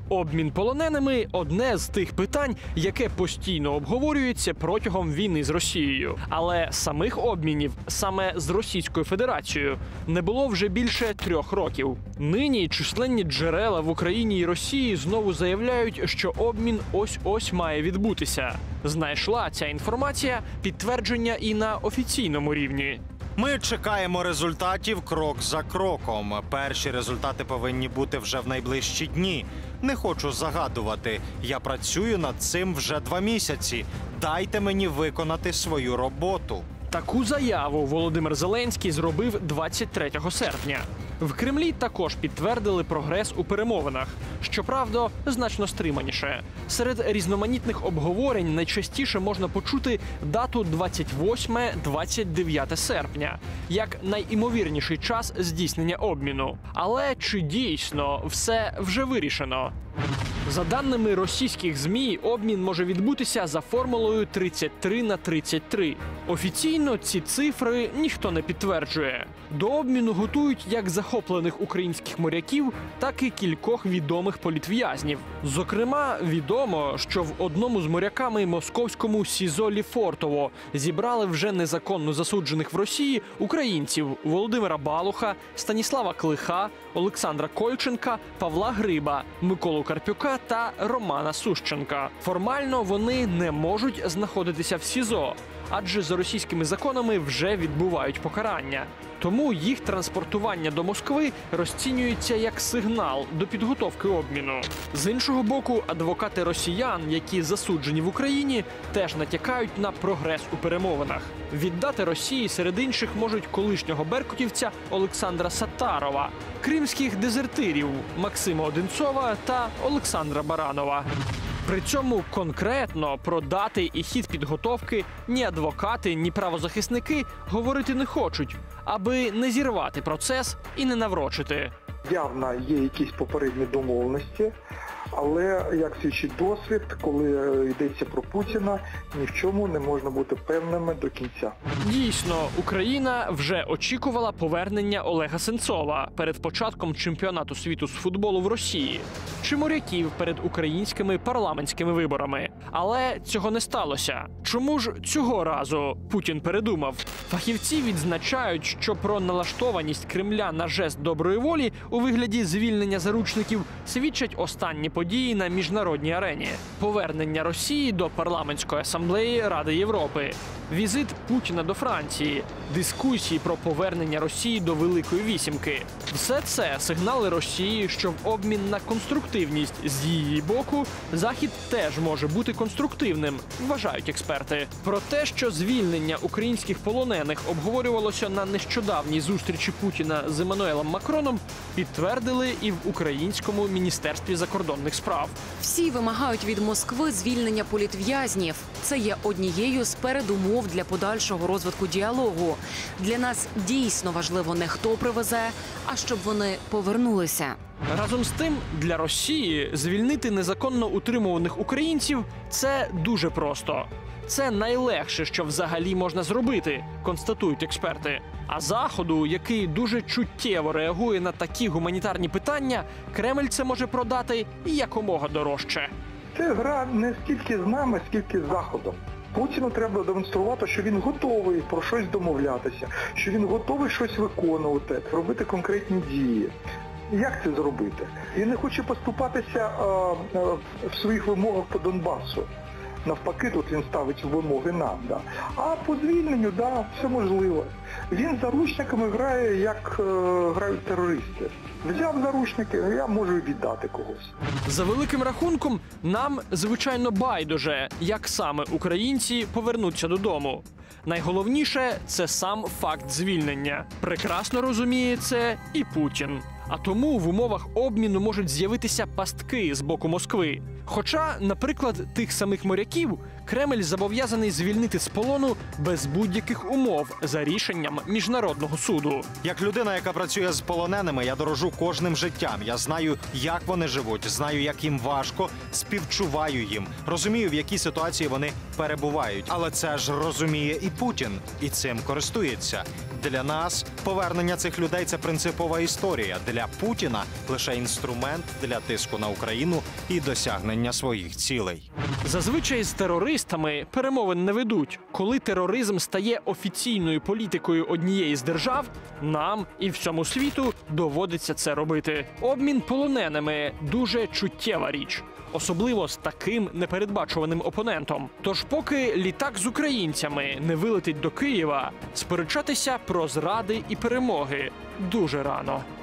Обмін полоненими – одне з тих питань, яке постійно обговорюється протягом війни з Росією. Але самих обмінів саме з Російською Федерацією не було вже більше 3 років. Нині численні джерела в Україні і Росії знову заявляють, що обмін ось-ось має відбутися. Знайшла ця інформація підтвердження і на офіційному рівні. Ми чекаємо результатів крок за кроком. Перші результати повинні бути вже в найближчі дні. Не хочу загадувати. Я працюю над цим вже 2 місяці. Дайте мені виконати свою роботу. Таку заяву Володимир Зеленський зробив 23 серпня. В Кремлі також підтвердили прогрес у перемовинах. Щоправда, значно стриманіше. Серед різноманітних обговорень найчастіше можна почути дату 28-29 серпня, як найімовірніший час здійснення обміну. Але чи дійсно все вже вирішено? За даними російських ЗМІ, обмін може відбутися за формулою 33/33. Офіційно ці цифри ніхто не підтверджує. До обміну готують як захоплених українських моряків, так і кількох відомих політв'язнів. Зокрема, відомо, що в одному з моряками московському СІЗО Лефортово зібрали вже незаконно засуджених в Росії українців Володимира Балуха, Станіслава Клиха, Олександра Кольченка, Павла Гриба, Миколу Карпюка та Романа Сущенка. Формально вони не можуть знаходитися в СІЗО, адже за російськими законами вже відбувають покарання. Тому їх транспортування до Москви розцінюється як сигнал до підготовки обміну. З іншого боку, адвокати росіян, які засуджені в Україні, теж натякають на прогрес у перемовинах. Віддати Росії серед інших можуть колишнього беркутівця Олександра Саттарова, кримських дезертирів Максима Одинцова та Олександра Баранова. При цьому конкретно про дати і хід підготовки ні адвокати, ні правозахисники говорити не хочуть, аби не зірвати процес і не наврочити. Явно є якісь попередні домовленості, але, як свідчить досвід, коли йдеться про Путіна, ні в чому не можна бути певними до кінця. Дійсно, Україна вже очікувала повернення Олега Сенцова перед початком чемпіонату світу з футболу в Росії, чи моряків перед українськими парламентськими виборами. Але цього не сталося. Чому ж цього разу Путін передумав? Фахівці відзначають, що про налаштованість Кремля на жест доброї волі у вигляді звільнення заручників свідчать останні події на міжнародній арені. Повернення Росії до парламентської асамблеї Ради Європи, візит Путіна до Франції, дискусії про повернення Росії до Великої Вісімки. Все це сигнали Росії, що в обмін на конструктивність з її боку Захід теж може бути конструктивним, вважають експерти. Про те, що звільнення українських полонених обговорювалося на нещодавній зустрічі Путіна з Еммануелем Макроном, підтвердили і в Українському міністерстві закордонних справ. Всі вимагають від Москви звільнення політв'язнів. Це є однією з передумов для подальшого розвитку діалогу. Для нас дійсно важливо не хто привезе, а щоб вони повернулися. Разом з тим, для Росії звільнити незаконно утримуваних українців – це дуже просто. Це найлегше, що взагалі можна зробити, констатують експерти. А Заходу, який дуже чуттєво реагує на такі гуманітарні питання, Кремль це може продати якомога дорожче. Це гра не стільки з нами, скільки з Заходом. Путіну треба демонструвати, що він готовий про щось домовлятися, що він готовий щось виконувати, робити конкретні дії. Як це зробити? Він не хоче поступатися в своїх вимогах по Донбасу. Навпаки, тут він ставить вимоги нам. Да. А по звільненню, да, все можливо. Він заручниками грає, як грають терористи. Взяв заручники, я можу віддати когось. За великим рахунком, нам, звичайно, байдуже, як саме українці повернуться додому. Найголовніше – це сам факт звільнення. Прекрасно розуміє це і Путін. А тому в умовах обміну можуть з'явитися пастки з боку Москви. Хоча, наприклад, тих самих моряків Кремль зобов'язаний звільнити з полону без будь-яких умов за рішенням Міжнародного суду. Як людина, яка працює з полоненими, я дорожу кожним життям. Я знаю, як вони живуть, знаю, як їм важко, співчуваю їм. Розумію, в якій ситуації вони перебувають. Але це ж розуміє і Путін, і цим користується. Для нас повернення цих людей – це принципова історія. Для Путіна – лише інструмент для тиску на Україну і досягнення своїх цілей. Зазвичай з терористами перемовин не ведуть. Коли тероризм стає офіційною політикою однієї з держав, нам і всьому світу доводиться це робити. Обмін полоненими – дуже чуттєва річ. Особливо з таким непередбачуваним опонентом. Тож поки літак з українцями не вилетить до Києва, сперечатися про зради і перемоги дуже рано.